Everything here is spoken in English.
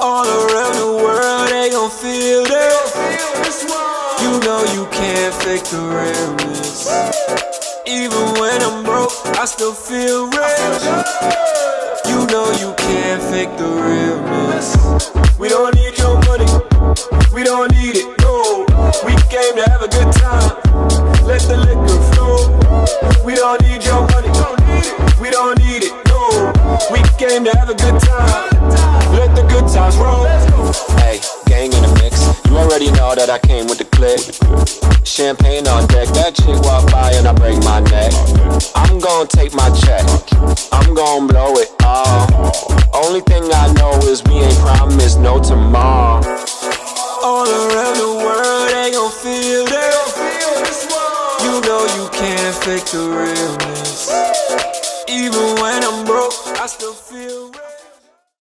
All around the world, they gon' feel this. You know you can't fake the realness. Even when I'm broke, I still feel rich. You know you can't fake the realness. We don't need your money, we don't need it, no. We came to have a good time, let the liquor flow. We don't need your money, we don't need it, no. We came to have a good time, let the good times roll. Hey, gang in the mix, you already know that I came with the click. Champagne on deck, that chick walk by and I break my neck. I'm gon' take my check, I'm gon' blow it all. Only thing I know is we ain't promised no tomorrow. All around the world, they gon' feel this. You know you can't fake the realness. Even when I'm broke, I still feel real.